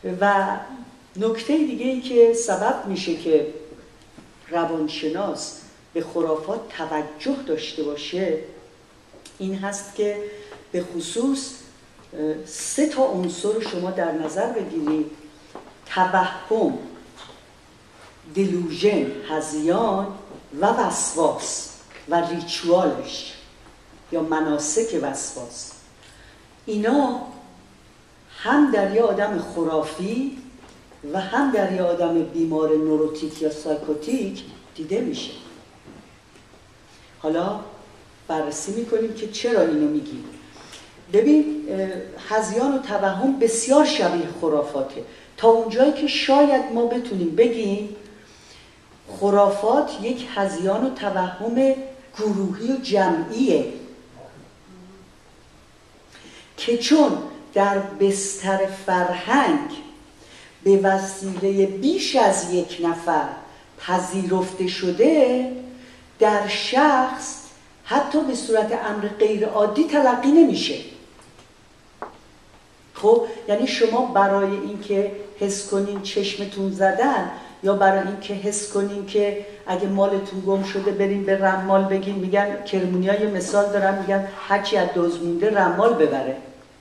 و نکته دیگه ای که سبب میشه که روانشناس به خرافات توجه داشته باشه این هست که به خصوص 3 تا عنصر شما در نظر بگیرید: توهم، دلوژن، هذیان و وسواس و ریچوالش یا مناسک وسواس. اینا هم در یه آدم خرافی و هم در یه آدم بیمار نوروتیک یا سایکوتیک دیده میشه. حالا بررسی میکنیم که چرا اینو میگیم. ببین، هذیان و توهم بسیار شبیه خرافاته، تا اونجایی که شاید ما بتونیم بگیم خرافات یک هذیان و توهم گروهی و جمعیه که چون در بستر فرهنگ به وسیله بیش از یک نفر پذیرفته شده، در شخص حتی به صورت امر غیر عادی تلقی نمیشه. خب یعنی شما برای اینکه حس کنین چشمتون زدن یا برای اینکه حس کنین که اگه مالتون گم شده برین به رمال بگین، میگن کرمونی‌ها یه مثال دارن، میگن هرچی از دزد مونده رمال ببره.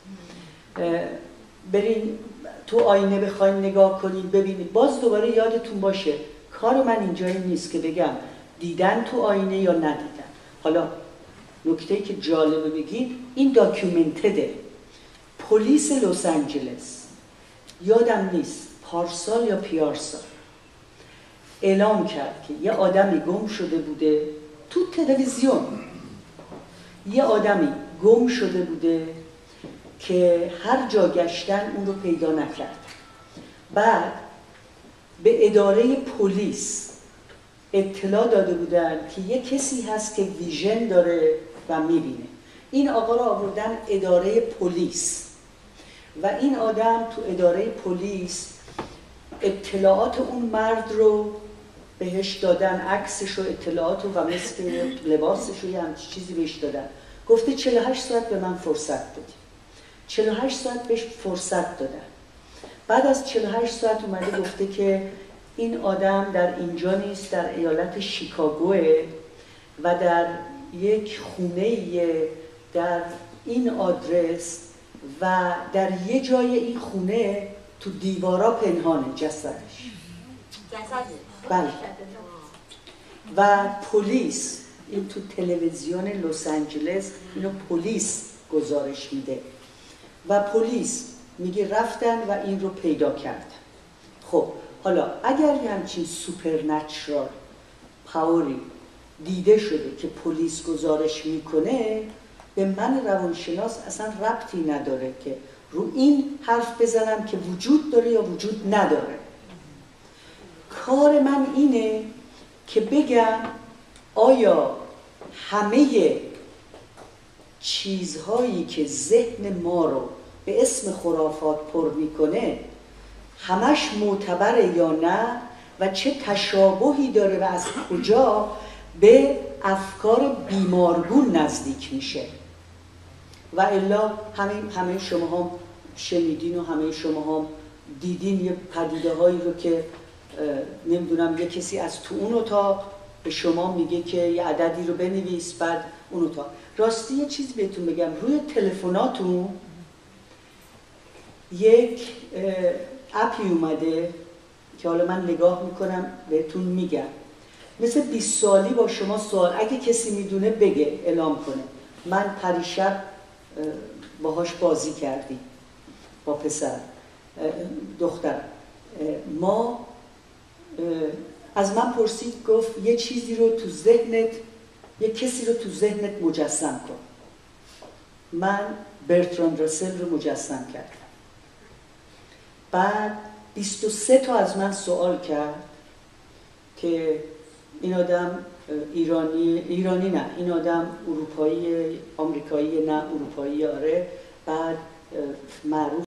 برین تو آینه بخواین نگاه کنین ببینید، باز دوباره یادتون باشه کار من اینجایی نیست که بگم دیدن تو آینه یا ندیدن. حالا نکته‌ای که جالبه بگید، این داکیومنتده. پلیس لس آنجلس، یادم نیست پارسال یا پیارسال، اعلام کرد که یه آدمی گم شده بوده تو تلویزیون، یه آدمی گم شده بوده که هر جا گشتن اون رو پیدا نکرد. بعد به اداره پلیس اطلاع داده بودن که یه کسی هست که ویژن داره و میبینه. این آقا رو آوردن اداره پلیس و این آدم تو اداره پلیس اطلاعات اون مرد رو بهش دادن، عکسش و اطلاعات و مثل لباسش و یه همچین چیزی بهش دادن. گفته 48 ساعت به من فرصت بدید. 48 ساعت بهش فرصت دادن. بعد از 48 ساعت اومده گفته که این آدم در اینجا نیست، در ایالت شیکاگوه و در یک خونه‌ای در این آدرس و در یه جای این خونه تو دیوارا پنهانه جسدش. بله. و پلیس، این تو تلویزیون لس آنجلس اینو پلیس گزارش میده و پلیس میگه رفتن و این رو پیدا کردن. خب حالا اگر همچین سوپرنچرال پاوری دیده شده که پلیس گزارش میکنه، به من روانشناس اصلا ربطی نداره که رو این حرف بزنم که وجود داره یا وجود نداره. کار من اینه که بگم آیا همه چیزهایی که ذهن ما رو به اسم خرافات پر میکنه همش معتبره یا نه و چه تشابهی داره و از کجا به افکار بیمارگون نزدیک میشه. و الا همه شما هم شنیدین و همه شما هم دیدین یه پدیده هایی رو که نمیدونم یه کسی از تو اون اتاق به شما میگه که یه عددی رو بنویس، بعد اون اتاق. راستی یه چیز بهتون بگم، روی تلفناتون یک اپی اومده که حالا من نگاه میکنم بهتون میگم، مثل 20 سالی با شما سوال، اگه کسی میدونه بگه اعلام کنه. من پریشب باهاش بازی کردیم با پسر دخترم. ما از من پرسید، گفت یه چیزی رو تو ذهنت، یه کسی رو تو ذهنت مجسم کن. من برتراند راسل رو مجسم کردم. بعد 23 تا از من سوال کرد که این آدم ایرانی نه، این آدم اروپایی، آمریکایی نه، اروپایی آره. بعد معروف